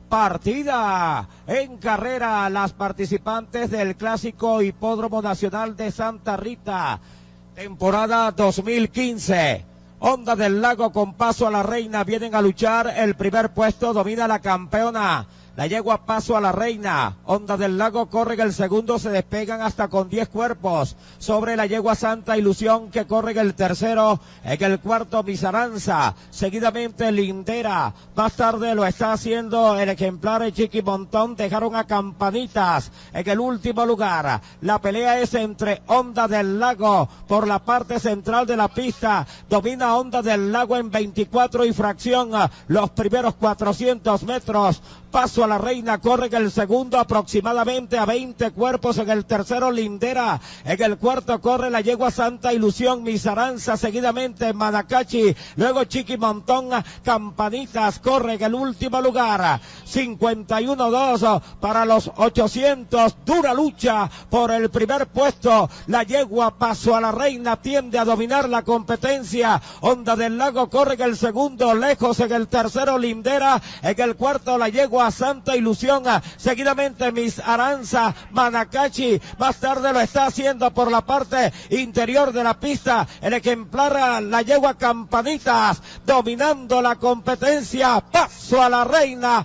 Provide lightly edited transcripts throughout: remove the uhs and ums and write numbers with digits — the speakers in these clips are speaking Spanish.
Partida en carrera las participantes del Clásico Hipódromo Nacional de Santa Rita, temporada 2015. Onda del Lago con Paso a la Reina vienen a luchar. El primer puesto domina la campeona. La yegua Paso a la Reina. Onda del Lago corre en el segundo, se despegan hasta con 10 cuerpos. Sobre la yegua Santa Ilusión que corre en el tercero. En el cuarto Misaranza. Seguidamente Lindera. Más tarde lo está haciendo el ejemplar Chiqui Montón. Dejaron a Campanitas en el último lugar. La pelea es entre Onda del Lago por la parte central de la pista. Domina Onda del Lago en 24 y fracción. Los primeros 400 metros. Paso a la Reina corre en el segundo aproximadamente a 20 cuerpos. En el tercero Lindera. En el cuarto corre la yegua Santa Ilusión, Misaranza, seguidamente Manacachi, luego Chiqui Montón, Campanitas corre en el último lugar. 51-2 para los 800. Dura lucha por el primer puesto. La yegua Paso a la Reina tiende a dominar la competencia. Onda del Lago corre en el segundo, lejos en el tercero Lindera, en el cuarto la yegua Santa Ilusión, seguidamente Misaranza, Manacachi, más tarde lo está haciendo por la parte interior de la pista, el ejemplar la yegua Campanitas, dominando la competencia. Paso a la Reina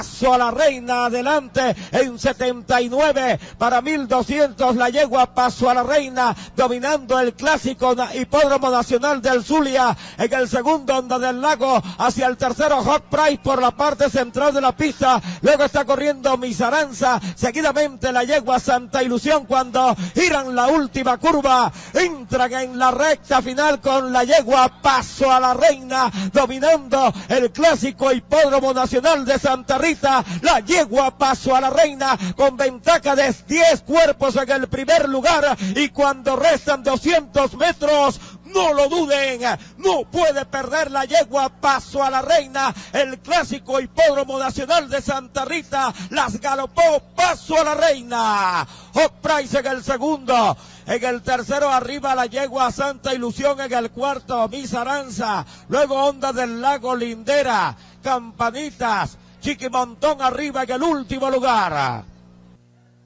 adelante en 79 para 1200, la yegua Paso a la Reina, dominando el Clásico Hipódromo Nacional del Zulia. En el segundo Onda del Lago, hacia el tercero Hot Price por la parte central de la pista. Luego está corriendo Misaranza, seguidamente la yegua Santa Ilusión. Cuando giran la última curva, entran en la recta final con la yegua Paso a la Reina, dominando el Clásico Hipódromo Nacional de Santa Rita. La yegua Paso a la Reina con ventaja de 10 cuerpos en el primer lugar, y cuando restan 200 metros, no lo duden, no puede perder la yegua Paso a la Reina. El Clásico Hipódromo Nacional de Santa Rita las galopó Paso a la Reina. Hot Price en el segundo. En el tercero arriba la yegua Santa Ilusión. En el cuarto Misaranza. Luego Onda del Lago, Lindera, Campanitas, Chiqui Montón arriba en el último lugar.